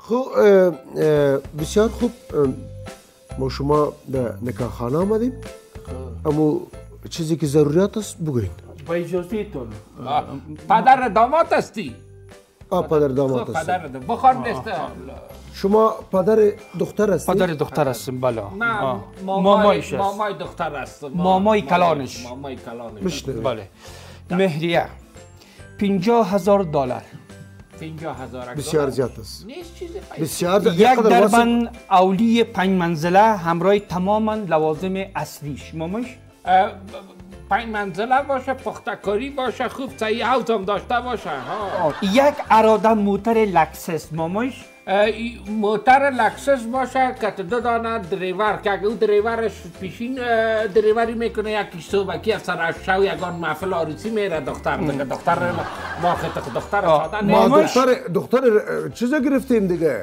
خب بسیار خوب. ما شما در نکاح خانه آمدیم، اما چیزی که ضروریات است بگوین. با اجازه تون. پدر داماد هستی؟ پدر داماد هستی. پدر بخار نیست. شما پدر دختر هستی؟ پدر دختر هستیم بله. نه مامایش است. مامای دختر است. مامای کلانش. مامای کلانش. بشنوید. بله. مهریه $50,000. 50,000. بسیار زیاد است. نیست چیزی. بسیار یک دربند اولی 5 منزله همراه تماما لوازم اصلیش. مامایش 5 منزله باشه، پختکاری باشه، خوب صحیح حوض هم داشته باشه. یک اراده موتر لکسس. مامایش موتر لکسس باشه که 2 دانه دریور، که اگه او دریورش پیشین دریوری میکنه، یکی صبحکی از سر شو یگان محفل عروسی میره دختر دیگه. دختر واقعا دختر ساده ما نیست. دختر چیزا گرفتیم دیگه.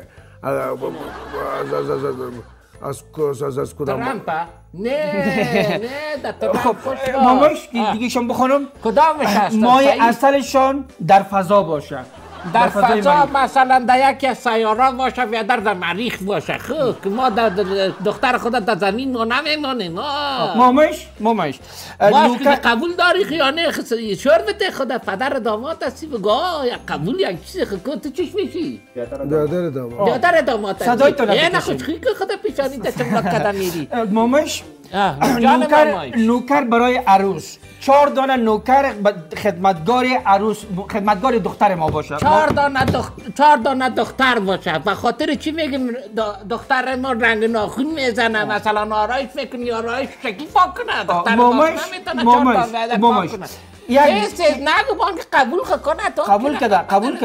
از کدام؟ ترامپا؟ نه در ترامپ مامایش دیگه شما بخونم کدامش هست؟ مای اصلشان در فضا باشه. در فضا مثلا در یکی از سیاره باشه یا در مریخ باشه. خوب که ما دختر خود در زمین ما نمیمانیم. مامایش باش که قبول داری یا نه؟ شربت خود پدر داماد هستی بگو یک قبول یک چیز خود تو چیش میشی؟ بیادر داماد هستی. صدای تو یه نخوش خیلی که خود پیشانی تا چملا کدم میری. مامایش نوکر برای عروس 4 دانه نوکر خدمتگار عروس خدمتگار دختر ما باشه. 4 دانه دختر باشه. به خاطر چی میگیم دختر ما رنگ ناخون میزنه؟ مثلا آرایش میکنی، آرایش شکیفا کنه. دختر ما نمیتونه 4 دانه کنه. نگو بان که قبول کنه تو. قبول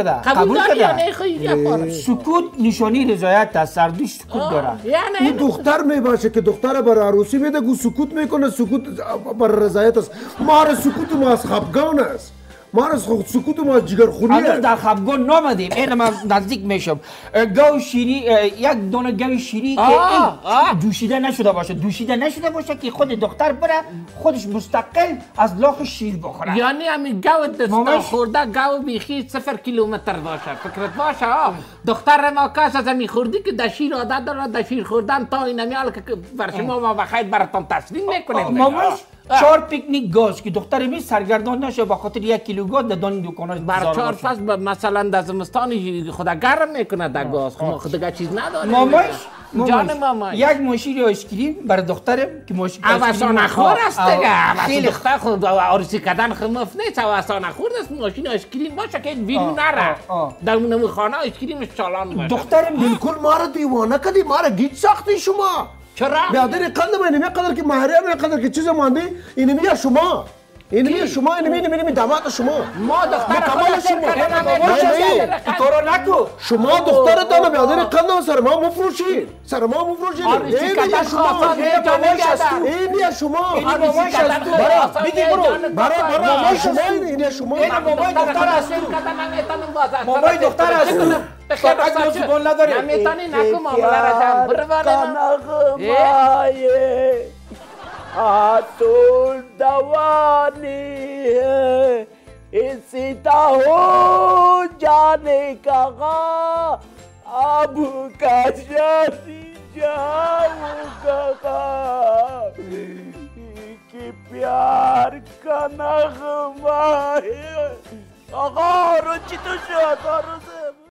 کده. سکوت نشانی رضایت است. سردوش سکوت داره. این دختر میباشه که دختر برای عروسی میده گو سکوت میکنه. سکوت برای رضایت است. ما سکوت ما از خفگان است. ما سکوت ما از جگرخونی است. در خفگان نامدیم. این من نزدیک میشم. گاو شیری یک دانه گاو شیری که دوشیده نشده باشه که خود دختر بره خودش مستقل از لاخ شیر بخوره. یعنی همین گاو دستا خورده گاو بیخی 0 کیلومتر باشه. فکرت باشه دختر ما کاش از همین خوردی که در شیر عادت داره، در شیر خوردن تا این همیال که بر شما ما بخیر براتون تسلیم میکنیم. مامایش 4 پیکنیک گاز که دختر می سرگردان نشه با خاطر 1 کیلو گاز در دان دکانات بر 4 فصل مثلا در زمستان خدا گرم میکنه در گاز. خب خود چیز نداره. مامایش جان مامایش یک ماشین آیسکریم برای دخترم که ماشین اوسان خور است دیگه. خیلی دختر خود عروسی کردن خمف نیست. اوسان خور است. ماشین آیسکریم باشه که بیرون نره. در اون خانه آیسکریمش چالان باشه. دخترم بالکل ما را دیوانه کردی. ما را گیج ساختی شما. چرا؟ بیادر قدم اینمی قدر که مهریه قدر که چیز مانده اینمی شما. اینمی داماد شما. ما دختر کمال شما. تو رو نکو. شما دخترتان بیادر قدم سر ما مفروشید. اینی شما. بگی برو. برای شما اینی شما. مامای دختر هست. مامای دختر هست. فقط ما زبان نداریم. نمیتونی نکو معامله را جمع. برو आतुल दवानी है इसीता हो जाने का अब का शादी जाऊंगा कि प्यार का नगमा है अगर चित